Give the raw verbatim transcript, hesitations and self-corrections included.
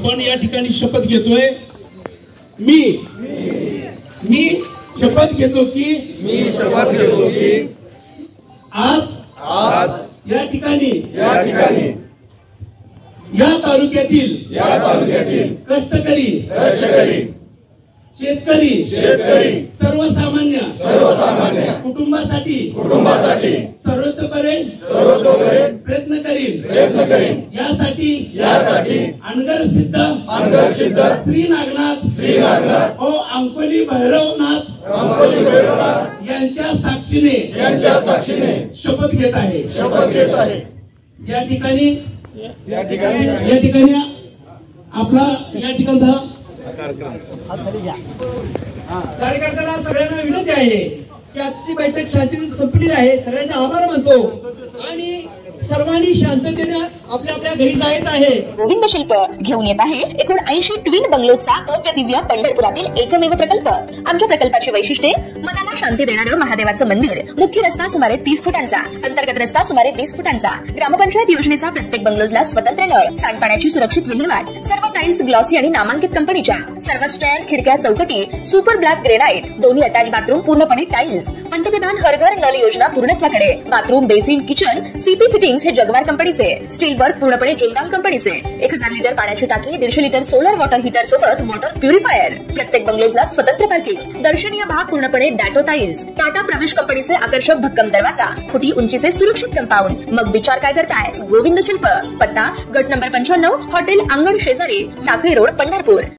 आपण या ठिकाणी शपथ घेतोय। मी मी शपथ घेतो की मी शपथ घेतो की आज आज या ठिकाणी या ठिकाणी या तालुक्यातील या तालुक्यातील कष्टकरी कष्टकरी शेतकरी शेतकरी सर्वसामान्य सर्वसामान्य कुटुंबासाठी कुटुंबासाठी सर्वतोपरी सर्वतोपरी प्रयत्न करीन प्रयत्न करेन। यासाठी यासाठी अनगर सिद्ध अनगर सिद्ध श्री नागनाथ श्री नागनाथ ओ अंकोली भैरवनाथ अंकोली भैरवनाथ यांच्या साक्षीने यांच्या साक्षीने शपथ घेत आहे शपथ घेत आहे। या ठिकाणी या ठिकाणी या ठिकाणी आपला या ठिकाणचा कार्यकर्त्यांना सगळ्यांना विनंती आहे की आजची बैठक शांततेने संपलेली आहे। सगळ्यांचे आभार मानतो आणि सर्वांनी शांततेने आपल्या आपल्या घरी जायचं आहे। गोविंद शिल्प घेऊन येत आहे एकूण ऐंशी ट्विन बंगलोचा भव्य दिव्य पंढरपुरातील एकमेव प्रकल्प। आमच्या प्रकल्पाची वैशिष्ट्ये मनाला शांती देणारं महादेवाचं मंदिर, मुख्य रस्ता सुमारे तीस फुटांचा, अंतर्गत रस्ता सुमारे वीस फुटांचा, ग्रामपंचायत योजनेचा प्रत्येक बंगलोजला स्वतंत्र नळ, सांडपाण्याची सुरक्षित विल्हेवाट, सर्व टाइल्स ग्लॉसी आणि नामांकित कंपनीच्या, सर्व स्टेअर, खिडक्या, चौकटी सुपर ब्लॅक ग्रेनाइट, दोन्ही अटॅच बाथरूम पूर्णपणे टाइल्स, पंतप्रधान हर घर नल योजना पूर्णत्वाकडे, bathroom, basin, kitchen, CP fittings हे जगवार कंपनीचे, स्टील वर्क पूर्णपणे जिंदाल कंपनीचे, एक हजार लिटर पाण्याची टाकी, दीडशे लिटर सोलर वॉटर हीटर सोबत वॉटर प्युरिफायर, प्रत्येक बंगलोजला स्वतंत्र पार्किंग, दर्शनीय भाग पूर्णपणे डॅटो टाइल्स, टाटा प्रवेश कंपनीचे आकर्षक भक्कम दरवाजा, फुटी उंचीचे सुरक्षित कंपाऊंड। मग विचार काय करताय? गोविंद शिल्प, पत्ता गट नंबर पंच्याण्णव, हॉटेल अंगण शेजारी, टाकळी रोड, पंढरपूर।